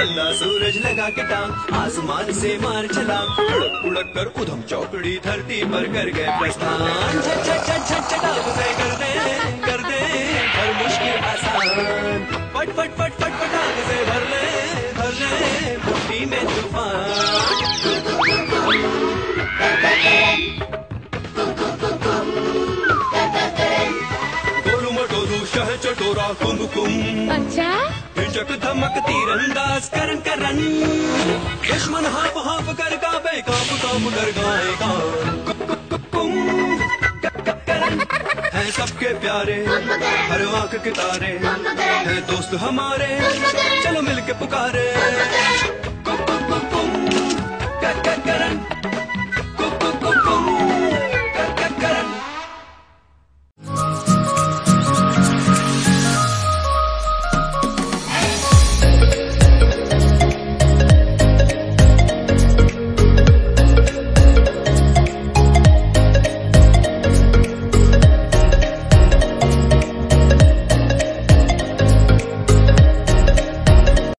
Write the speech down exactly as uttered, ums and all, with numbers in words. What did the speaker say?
चंदा सूरज लगा के टांग आसमान से मार चला, उड़क उड़क कर उधम चौकड़ी धरती पर कर गए प्रस्थान। झट झट झट झट झटाक से कर दे कर दे हर मुश्किल आसान, फट फट फट फट फटाक से भर ले भर ले मुट्ठी में तूफान। गोलू मटोलू शह चटोरा कुमकुम, अच्छा हिचक धमक तीरंदाज करन करन, दुश्मन हाफ हाफ कर कांपे कांप कांप कर गाएगा कुम करन। है सबके प्यारे हर आंख के तारे, है दोस्त हमारे चलो मिलके पुकारे कुम करन।